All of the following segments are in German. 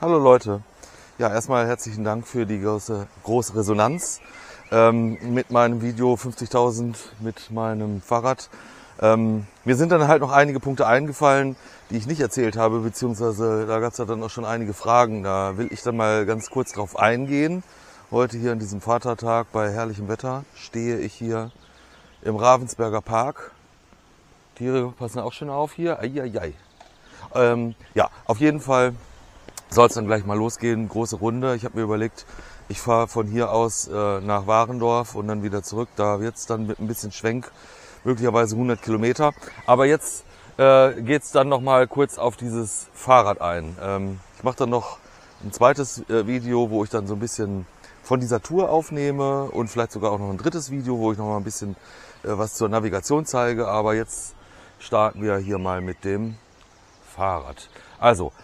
Hallo Leute. Ja, erstmal herzlichen Dank für die große Resonanz mit meinem Video 50.000 mit meinem Fahrrad. Mir sind dann halt noch einige Punkte eingefallen, die ich nicht erzählt habe, beziehungsweise da gab es ja dann auch schon einige Fragen. Da will ich dann mal ganz kurz drauf eingehen. Heute hier an diesem Vatertag bei herrlichem Wetter stehe ich hier im Ravensberger Park. Tiere passen auch schon auf hier. Eieiei. Ja, auf jeden Fall soll es dann gleich mal losgehen. Große Runde. Ich habe mir überlegt, ich fahre von hier aus nach Warendorf und dann wieder zurück. Da wird es dann mit ein bisschen Schwenk möglicherweise 100 Kilometer. Aber jetzt geht es dann noch mal kurz auf dieses Fahrrad ein. Ich mache dann noch ein zweites Video, wo ich dann so ein bisschen von dieser Tour aufnehme und vielleicht sogar auch noch ein drittes Video, wo ich noch mal ein bisschen was zur Navigation zeige. Aber jetzt starten wir hier mal mit dem Fahrrad. Also,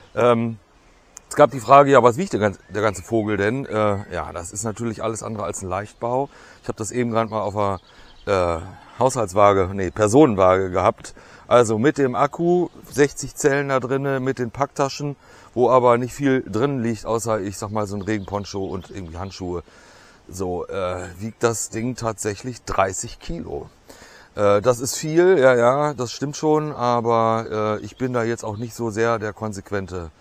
es gab die Frage, ja, was wiegt der ganze Vogel denn? Ja, das ist natürlich alles andere als ein Leichtbau. Ich habe das eben gerade mal auf einer Personenwaage gehabt. Also mit dem Akku, 60 Zellen da drinnen, mit den Packtaschen, wo aber nicht viel drin liegt, außer, ich sag mal, so ein Regenponcho und irgendwie Handschuhe. So, wiegt das Ding tatsächlich 30 Kilo. Das ist viel, ja, das stimmt schon, aber ich bin da jetzt auch nicht so sehr der konsequente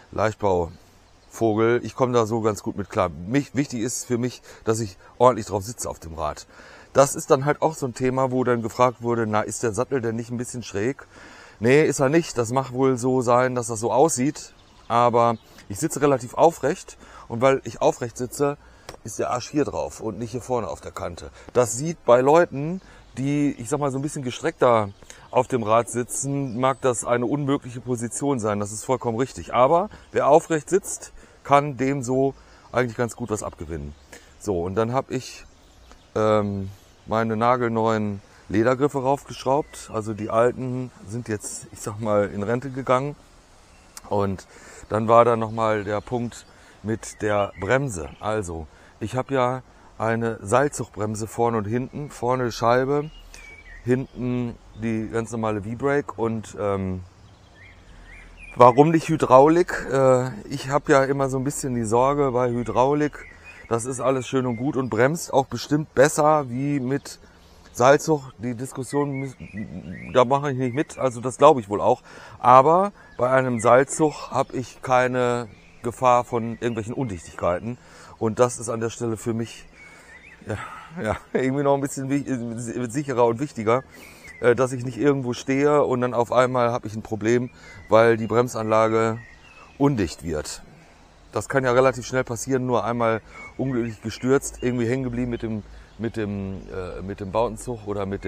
Leichtbauvogel. Ich komme da so ganz gut mit klar. Wichtig ist für mich, dass ich ordentlich drauf sitze auf dem Rad. Das ist dann halt auch so ein Thema, wo dann gefragt wurde, na, ist der Sattel denn nicht ein bisschen schräg? Nee, ist er nicht. Das mag wohl so sein, dass das so aussieht. Aber ich sitze relativ aufrecht und weil ich aufrecht sitze, ist der Arsch hier drauf und nicht hier vorne auf der Kante. Das sieht bei Leuten, die, ich sag mal, so ein bisschen gestreckter auf dem Rad sitzen, mag das eine unmögliche Position sein. Das ist vollkommen richtig. Aber wer aufrecht sitzt, kann dem so eigentlich ganz gut was abgewinnen. So, und dann habe ich meine nagelneuen Ledergriffe raufgeschraubt. Also die alten sind jetzt, ich sag mal, in Rente gegangen. Und dann war da nochmal der Punkt mit der Bremse. Also, ich habe ja eine Seilzugbremse vorne und hinten. Vorne Scheibe, hinten die ganz normale V-Brake. Und warum nicht Hydraulik? Ich habe ja immer so ein bisschen die Sorge bei Hydraulik, das ist alles schön und gut und bremst auch bestimmt besser wie mit Seilzug. Die Diskussion, da mache ich nicht mit, also das glaube ich wohl auch. Aber bei einem Seilzug habe ich keine Gefahr von irgendwelchen Undichtigkeiten. Und das ist an der Stelle für mich ja, irgendwie noch ein bisschen sicherer und wichtiger, dass ich nicht irgendwo stehe und dann auf einmal habe ich ein Problem, weil die Bremsanlage undicht wird. Das kann ja relativ schnell passieren, nur einmal unglücklich gestürzt, irgendwie hängen geblieben mit dem Bautenzug oder mit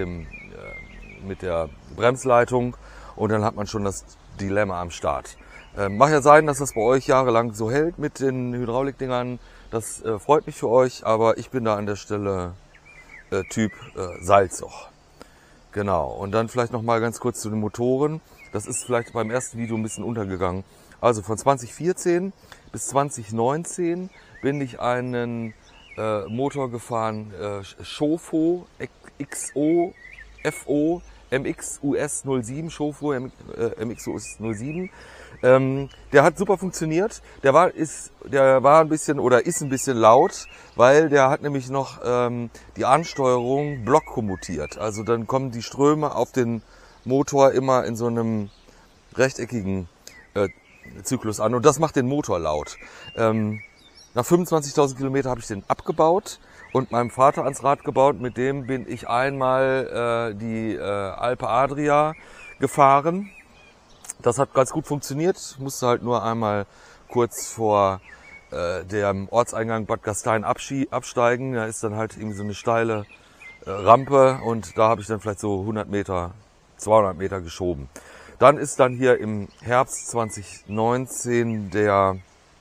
der Bremsleitung und dann hat man schon das Dilemma am Start. Mag ja sein, dass das bei euch jahrelang so hält mit den Hydraulikdingern. Das freut mich für euch, aber ich bin da an der Stelle Typ Seilzug. Genau. Und dann vielleicht noch mal ganz kurz zu den Motoren. Das ist vielleicht beim ersten Video ein bisschen untergegangen. Also von 2014 bis 2019 bin ich einen Motor gefahren, Shofo XO FO MX US 07, Shofo MX US 07. Der hat super funktioniert. Der war ein bisschen oder ist ein bisschen laut, weil der hat nämlich noch die Ansteuerung blockkommutiert. Also dann kommen die Ströme auf den Motor immer in so einem rechteckigen Zyklus an und das macht den Motor laut. Nach 25.000 Kilometer habe ich den abgebaut und meinem Vater ans Rad gebaut. Mit dem bin ich einmal die Alpe Adria gefahren. Das hat ganz gut funktioniert. Ich musste halt nur einmal kurz vor dem Ortseingang Bad Gastein absteigen. Da ist dann halt irgendwie so eine steile Rampe und da habe ich dann vielleicht so 100 Meter, 200 Meter geschoben. Dann ist dann hier im Herbst 2019 der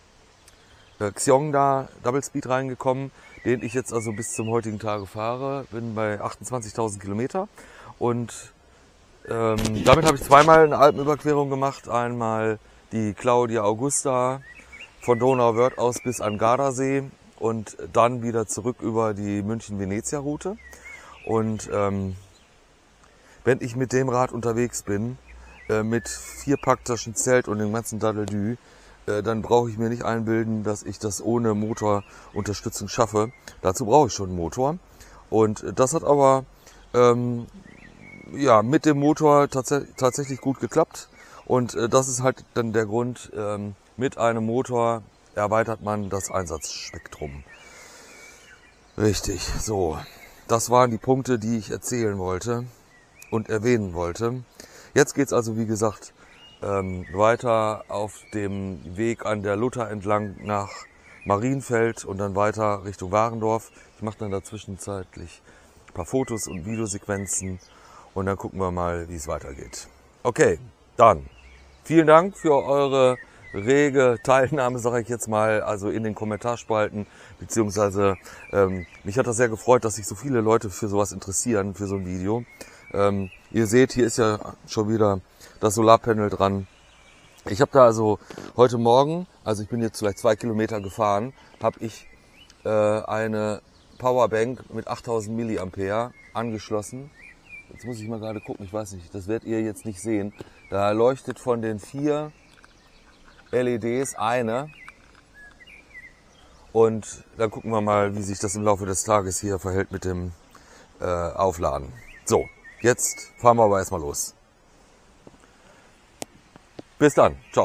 Xiongda Double Speed reingekommen, den ich jetzt also bis zum heutigen Tage fahre. Bin bei 28.000 Kilometer und damit habe ich zweimal eine Alpenüberquerung gemacht. Einmal die Claudia Augusta von Donauwörth aus bis an Gardasee und dann wieder zurück über die München-Venezia-Route. Und wenn ich mit dem Rad unterwegs bin, mit 4 Packtaschen Zelt und dem ganzen Dadeldü, dann brauche ich mir nicht einbilden, dass ich das ohne Motorunterstützung schaffe. Dazu brauche ich schon einen Motor. Und das hat aber ja, mit dem Motor tatsächlich gut geklappt. Und das ist halt dann der Grund, mit einem Motor erweitert man das Einsatzspektrum. Richtig, so. Das waren die Punkte, die ich erzählen wollte und erwähnen wollte. Jetzt geht's also, wie gesagt, weiter auf dem Weg an der Luther entlang nach Marienfeld und dann weiter Richtung Warendorf. Ich mache dann dazwischenzeitlich ein paar Fotos und Videosequenzen und dann gucken wir mal, wie es weitergeht. Okay, dann vielen Dank für eure rege Teilnahme, sage ich jetzt mal, also in den Kommentarspalten, beziehungsweise mich hat das sehr gefreut, dass sich so viele Leute für sowas interessieren, für so ein Video. Ihr seht, hier ist ja schon wieder das Solarpanel dran. Ich habe da also heute Morgen, also ich bin jetzt vielleicht 2 Kilometer gefahren, habe ich eine Powerbank mit 8000 Milliampere angeschlossen. Jetzt muss ich mal gerade gucken, ich weiß nicht, das werdet ihr jetzt nicht sehen. Da leuchtet von den 4 LEDs eine. Und dann gucken wir mal, wie sich das im Laufe des Tages hier verhält mit dem Aufladen. So, jetzt fahren wir aber erstmal los. Bis dann, ciao.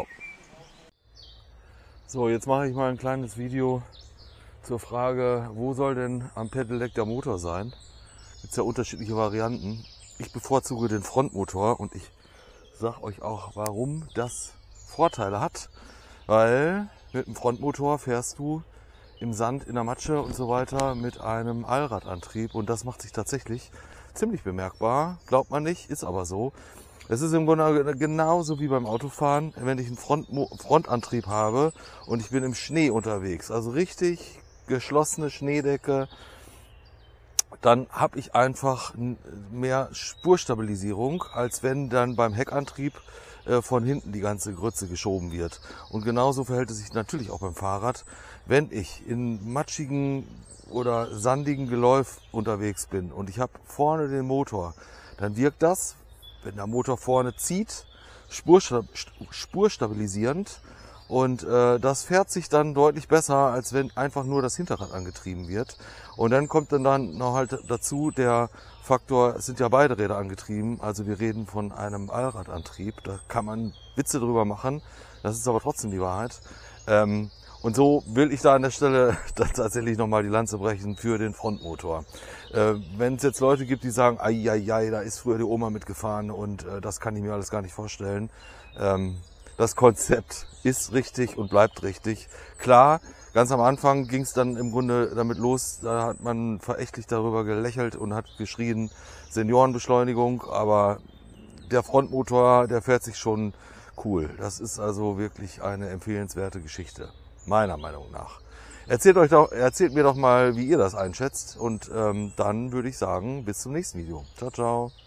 So, jetzt mache ich mal ein kleines Video zur Frage, wo soll denn am Pedelec der Motor sein? Gibt es ja unterschiedliche Varianten. Ich bevorzuge den Frontmotor und ich sage euch auch, warum das Vorteile hat. Weil mit dem Frontmotor fährst du im Sand, in der Matsche und so weiter mit einem Allradantrieb und das macht sich tatsächlich ziemlich bemerkbar. Glaubt man nicht, ist aber so. Es ist im Grunde genauso wie beim Autofahren, wenn ich einen Frontantrieb habe und ich bin im Schnee unterwegs, also richtig geschlossene Schneedecke, dann habe ich einfach mehr Spurstabilisierung, als wenn dann beim Heckantrieb von hinten die ganze Grütze geschoben wird. Und genauso verhält es sich natürlich auch beim Fahrrad. Wenn ich in matschigen oder sandigen Geläuf unterwegs bin und ich habe vorne den Motor, dann wirkt das, wenn der Motor vorne zieht, spurstabilisierend und das fährt sich dann deutlich besser, als wenn einfach nur das Hinterrad angetrieben wird. Und dann kommt dann noch halt dazu der Faktor, es sind ja beide Räder angetrieben, also wir reden von einem Allradantrieb, da kann man Witze drüber machen, das ist aber trotzdem die Wahrheit. Und so will ich da an der Stelle dann tatsächlich nochmal die Lanze brechen für den Frontmotor. Wenn es jetzt Leute gibt, die sagen, ai, da ist früher die Oma mitgefahren und das kann ich mir alles gar nicht vorstellen. Das Konzept ist richtig und bleibt richtig. Klar, ganz am Anfang ging es dann im Grunde damit los, da hat man verächtlich darüber gelächelt und hat geschrien, Seniorenbeschleunigung, aber der Frontmotor, der fährt sich schon cool. Das ist also wirklich eine empfehlenswerte Geschichte, meiner Meinung nach. Erzählt mir doch mal, wie ihr das einschätzt und dann würde ich sagen, bis zum nächsten Video. Ciao, ciao.